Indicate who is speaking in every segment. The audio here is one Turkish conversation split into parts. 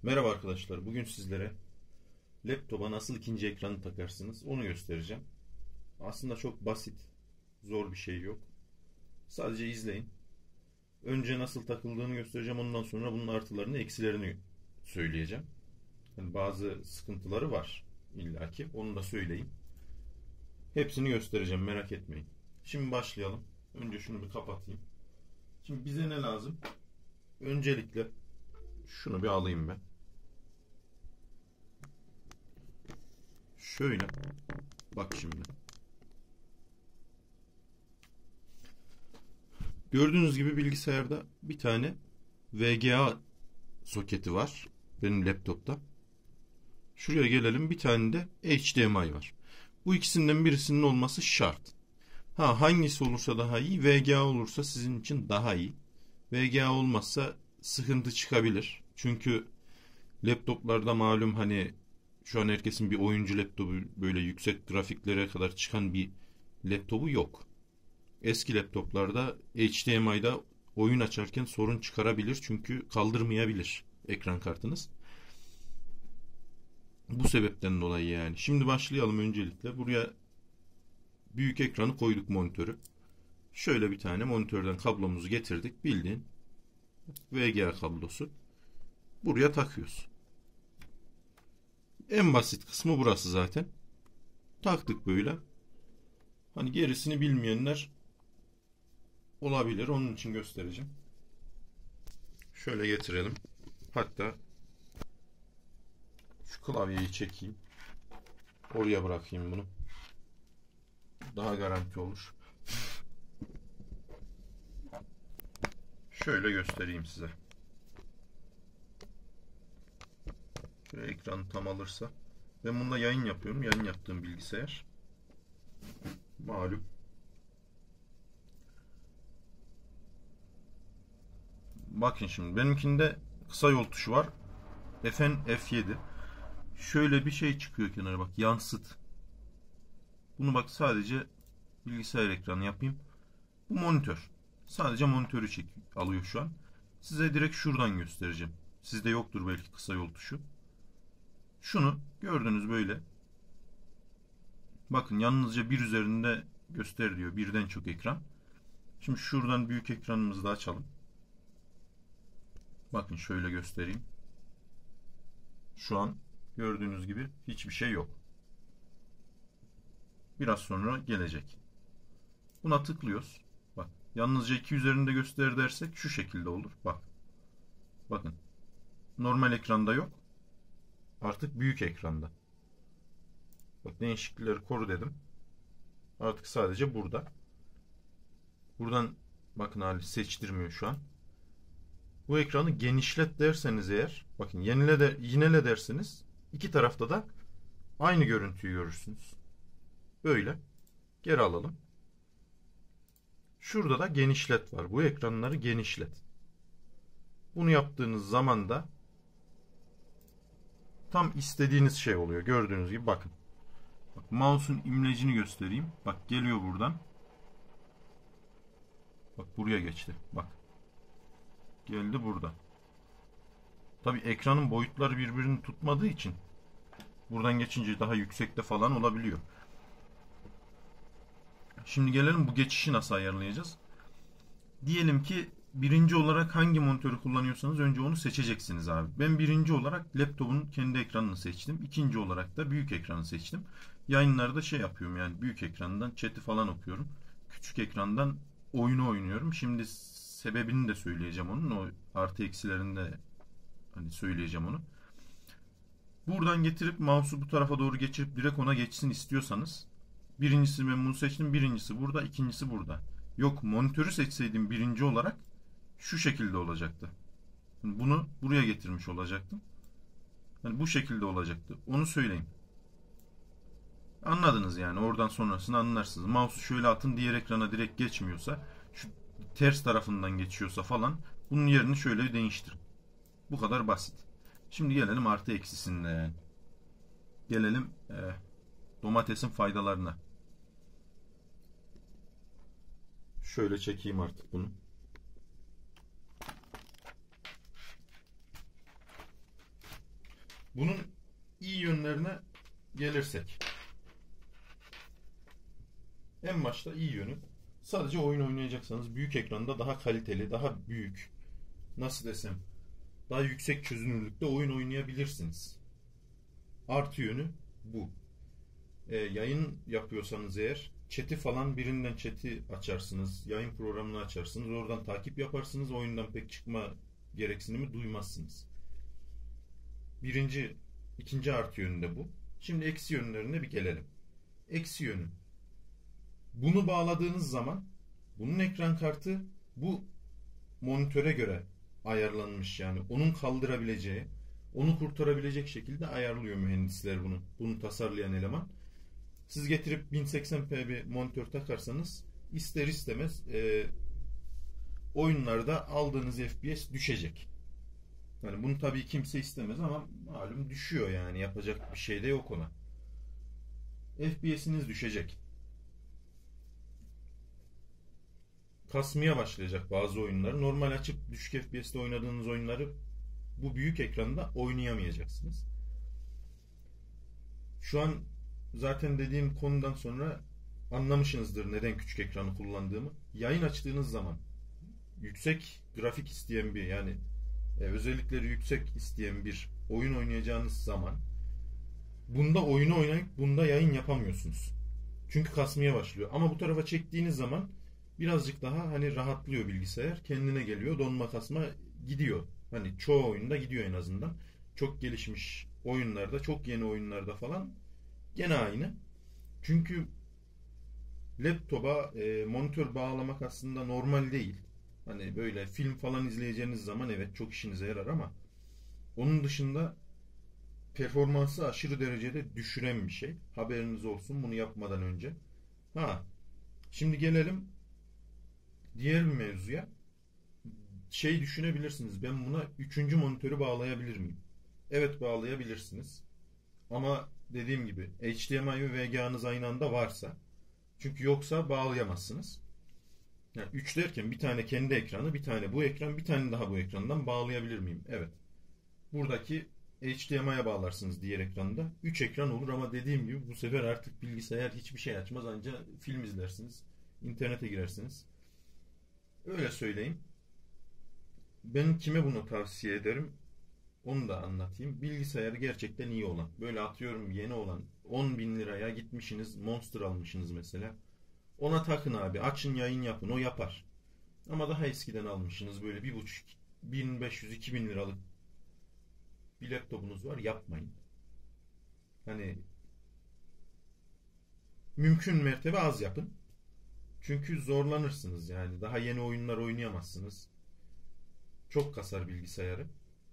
Speaker 1: Merhaba arkadaşlar. Bugün sizlere laptopa nasıl ikinci ekranı takarsınız onu göstereceğim. Aslında çok basit, zor bir şey yok. Sadece izleyin. Önce nasıl takıldığını göstereceğim. Ondan sonra bunun artılarını, eksilerini söyleyeceğim. Yani bazı sıkıntıları var illaki. Onu da söyleyeyim. Hepsini göstereceğim, merak etmeyin. Şimdi başlayalım. Önce şunu bir kapatayım. Şimdi bize ne lazım? Öncelikle şunu bir alayım ben. Şöyle. Bak şimdi. Gördüğünüz gibi bilgisayarda bir tane VGA soketi var. Benim laptopta. Şuraya gelelim. Bir tane de HDMI var. Bu ikisinden birisinin olması şart. Hangisi olursa daha iyi. VGA olursa sizin için daha iyi. VGA olmazsa sıkıntı çıkabilir. Çünkü laptoplarda malum şu an herkesin bir oyuncu laptopu, böyle yüksek grafiklere kadar çıkan bir laptopu yok. Eski laptoplarda HDMI'da oyun açarken sorun çıkarabilir, çünkü kaldırmayabilir ekran kartınız. Bu sebepten dolayı yani. Şimdi başlayalım öncelikle. Buraya büyük ekranı koyduk, monitörü. Şöyle bir tane monitörden kablomuzu getirdik. Bildiğin VGA kablosu. Buraya takıyoruz. En basit kısmı burası zaten. Taktık böyle. Gerisini bilmeyenler olabilir. Onun için göstereceğim. Şöyle getirelim. Hatta şu klavyeyi çekeyim. Oraya bırakayım bunu. Daha garanti olur. Şöyle göstereyim size. Şöyle ekran tam alırsa. Ben bunda yayın yapıyorum. Yayın yaptığım bilgisayar. Malum. Bakın şimdi. Benimkinde kısa yol tuşu var. F7. Şöyle bir şey çıkıyor kenara, bak. Yansıt. Bunu bak, sadece bilgisayar ekranı yapayım. Bu monitör. Sadece monitörü alıyor şu an. Size direkt şuradan göstereceğim. Sizde yoktur belki kısa yol tuşu. Şunu gördünüz böyle. Bakın, yalnızca bir üzerinde göster diyor. Birden çok ekran. Şimdi şuradan büyük ekranımızı da açalım. Bakın şöyle göstereyim. Şu an gördüğünüz gibi hiçbir şey yok. Biraz sonra gelecek. Buna tıklıyoruz. Bak, yalnızca 2 üzerinde göster dersek şu şekilde olur. Bak. Bakın. Normal ekranda yok. Artık büyük ekranda. Bak, değişiklikleri koru dedim. Artık sadece burada. Buradan bakın, hali seçtirmiyor şu an. Bu ekranı genişlet derseniz eğer, bakın yinele derseniz iki tarafta da aynı görüntüyü görürsünüz. Böyle. Geri alalım. Şurada da genişlet var. Bu ekranları genişlet. Bunu yaptığınız zaman da tam istediğiniz şey oluyor. Gördüğünüz gibi bakın. Bak, mouse'un imlecini göstereyim. Bak, geliyor buradan. Bak, buraya geçti. Bak. Geldi burada. Tabi ekranın boyutları birbirini tutmadığı için buradan geçince daha yüksekte falan olabiliyor. Şimdi gelelim, bu geçişi nasıl ayarlayacağız? Diyelim ki birinci olarak hangi monitörü kullanıyorsanız önce onu seçeceksiniz abi. Ben birinci olarak laptopun kendi ekranını seçtim. İkinci olarak da büyük ekranı seçtim. Yayınlarda şey yapıyorum, yani büyük ekrandan chat'i falan okuyorum. Küçük ekrandan oyunu oynuyorum. Şimdi sebebini de söyleyeceğim onun. O artı eksilerini de söyleyeceğim onu. Buradan getirip mouse'u bu tarafa doğru geçirip direkt ona geçsin istiyorsanız, birincisi ben bunu seçtim. Birincisi burada, ikincisi burada. Yok, monitörü seçseydim birinci olarak şu şekilde olacaktı. Bunu buraya getirmiş olacaktım. Bu şekilde olacaktı. Onu söyleyeyim. Anladınız yani. Oradan sonrasını anlarsınız. Mouse'u şöyle atın, diğer ekrana direkt geçmiyorsa, şu ters tarafından geçiyorsa falan, bunun yerini şöyle değiştirin. Bu kadar basit. Şimdi gelelim artı eksisine. Gelelim domatesin faydalarına. Şöyle çekeyim artık bunu. Bunun iyi yönlerine gelirsek. En başta iyi yönü. Sadece oyun oynayacaksanız büyük ekranda daha kaliteli, daha büyük, nasıl desem, daha yüksek çözünürlükte oyun oynayabilirsiniz. Artı yönü bu. Yayın yapıyorsanız eğer chat'i falan birinden chat'i açarsınız. Yayın programını açarsınız. Oradan takip yaparsınız. Oyundan pek çıkma gereksinimi duymazsınız. İkinci artı yönü de bu. Şimdi eksi yönlerine bir gelelim. Eksi yönü. Bunu bağladığınız zaman bunun ekran kartı bu monitöre göre ayarlanmış, yani onun kaldırabileceği, onu kurtarabilecek şekilde ayarlıyor mühendisler bunu. Bunu tasarlayan eleman. Siz getirip 1080p bir monitör takarsanız ister istemez oyunlarda aldığınız FPS düşecek. Yani bunu tabii kimse istemez ama malum düşüyor, yani yapacak bir şey de yok ona. FPS'iniz düşecek. Kasmaya başlayacak bazı oyunları. Normal açıp düşük FPS'te oynadığınız oyunları bu büyük ekranda oynayamayacaksınız. Şu an zaten dediğim konudan sonra anlamışsınızdır neden küçük ekranı kullandığımı. Yayın açtığınız zaman yüksek grafik isteyen bir, yani özellikleri yüksek isteyen bir oyun oynayacağınız zaman bunda oyunu oynayıp bunda yayın yapamıyorsunuz. Çünkü kasmaya başlıyor. Ama bu tarafa çektiğiniz zaman birazcık daha hani rahatlıyor bilgisayar. Kendine geliyor. Donma kasma gidiyor. Hani çoğu oyunda gidiyor en azından. Çok gelişmiş oyunlarda, çok yeni oyunlarda falan gene aynı. Çünkü laptopa monitör bağlamak aslında normal değil. Hani böyle film falan izleyeceğiniz zaman evet çok işinize yarar ama onun dışında performansı aşırı derecede düşüren bir şey. Haberiniz olsun bunu yapmadan önce. Şimdi gelelim diğer bir mevzuya. Düşünebilirsiniz. Ben buna üçüncü monitörü bağlayabilir miyim? Evet, bağlayabilirsiniz. Ama dediğim gibi HDMI ve VGA'nız aynı anda varsa. Çünkü yoksa bağlayamazsınız. Yani 3 derken bir tane kendi ekranı, bir tane bu ekran, bir tane daha bu ekrandan bağlayabilir miyim? Evet. Buradaki HDMI'ye bağlarsınız diğer ekranda. 3 ekran olur ama dediğim gibi bu sefer artık bilgisayar hiçbir şey açmaz. Ancak film izlersiniz. İnternete girersiniz. Öyle söyleyeyim. Ben kime bunu tavsiye ederim? Onu da anlatayım. Bilgisayarı gerçekten iyi olan. Böyle atıyorum yeni olan 10 bin liraya gitmişsiniz. Monster almışsınız mesela. Ona takın abi. Açın yayın yapın. O yapar. Ama daha eskiden almışsınız böyle 1,5 1500-2000 liralık bir laptopunuz var. Yapmayın. Hani mümkün mertebe az yapın. Çünkü zorlanırsınız yani. Daha yeni oyunlar oynayamazsınız. Çok kasar bilgisayarı.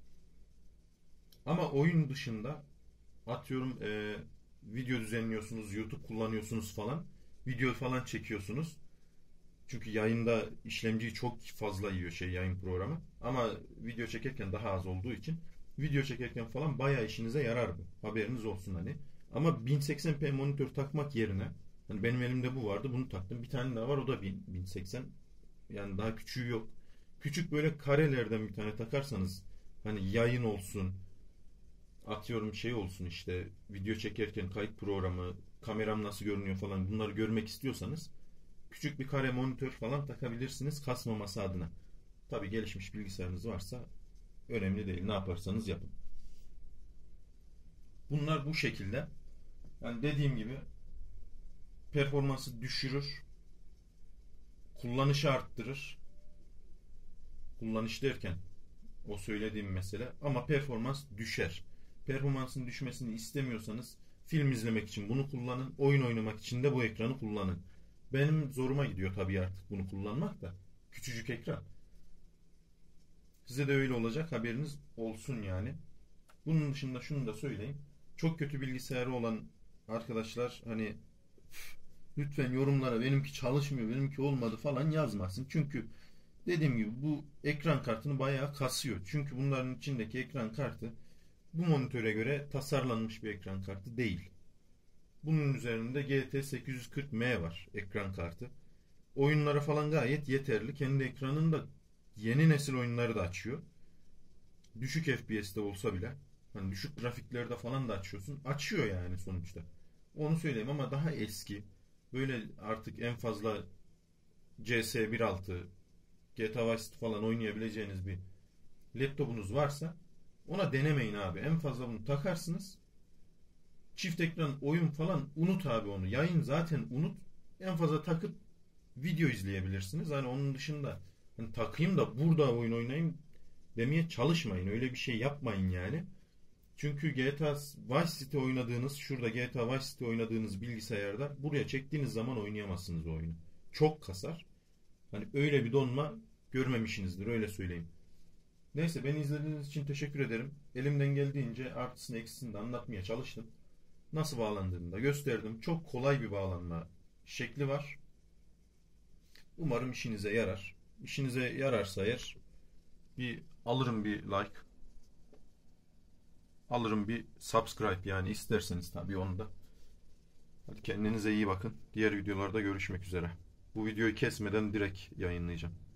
Speaker 1: Ama oyun dışında atıyorum video düzenliyorsunuz, YouTube kullanıyorsunuz falan. Video falan çekiyorsunuz. Çünkü yayında işlemciyi çok fazla yiyor yayın programı. Ama video çekerken daha az olduğu için video çekerken falan bayağı işinize yarar bu. Haberiniz olsun hani. Ama 1080p monitör takmak yerine hani benim elimde bu vardı, bunu taktım. Bir tane daha var, o da 1080. Yani daha küçüğü yok. Küçük böyle karelerden bir tane takarsanız hani yayın olsun, atıyorum olsun, işte video çekerken kayıt programı, kameram nasıl görünüyor falan, bunları görmek istiyorsanız küçük bir kare monitör falan takabilirsiniz kasmaması adına. Tabi gelişmiş bilgisayarınız varsa önemli değil, ne yaparsanız yapın. Bunlar bu şekilde. Yani dediğim gibi performansı düşürür, kullanışı arttırır. Kullanış derken o söylediğim mesele, ama performans düşer. Performansın düşmesini istemiyorsanız film izlemek için bunu kullanın, oyun oynamak için de bu ekranı kullanın. Benim zoruma gidiyor tabii artık bunu kullanmak da. Küçücük ekran. Size de öyle olacak, haberiniz olsun yani. Bunun dışında şunu da söyleyeyim. Çok kötü bilgisayarı olan arkadaşlar hani lütfen yorumlara benimki çalışmıyor, benimki olmadı falan yazmasın. Çünkü dediğim gibi bu ekran kartını bayağı kasıyor. Çünkü bunların içindeki ekran kartı bu monitöre göre tasarlanmış bir ekran kartı değil. Bunun üzerinde GT 840M var ekran kartı. Oyunlara falan gayet yeterli. Kendi ekranında yeni nesil oyunları da açıyor. Düşük FPS'te olsa bile. Hani düşük grafiklerde falan da açıyorsun. Açıyor yani sonuçta. Onu söyleyeyim ama daha eski. Böyle artık en fazla CS 1.6, GTA Vice City falan oynayabileceğiniz bir laptopunuz varsa ona denemeyin abi. En fazla bunu takarsınız. Çift ekran oyun falan unut abi onu. Yayın zaten unut. En fazla takıp video izleyebilirsiniz. Hani onun dışında hani takayım da burada oyun oynayayım demeye çalışmayın. Öyle bir şey yapmayın yani. Çünkü GTA Vice City oynadığınız, şurada GTA Vice City oynadığınız bilgisayarda buraya çektiğiniz zaman oynayamazsınız o oyunu. Çok kasar. Hani öyle bir donma görmemişsinizdir, öyle söyleyeyim. Neyse, beni izlediğiniz için teşekkür ederim. Elimden geldiğince artısını eksisini de anlatmaya çalıştım. Nasıl bağlandığını da gösterdim. Çok kolay bir bağlanma şekli var. Umarım işinize yarar. İşinize yararsa eğer alırım bir like, alırım bir subscribe, yani isterseniz tabii onu da. Hadi kendinize iyi bakın. Diğer videolarda görüşmek üzere. Bu videoyu kesmeden direkt yayınlayacağım.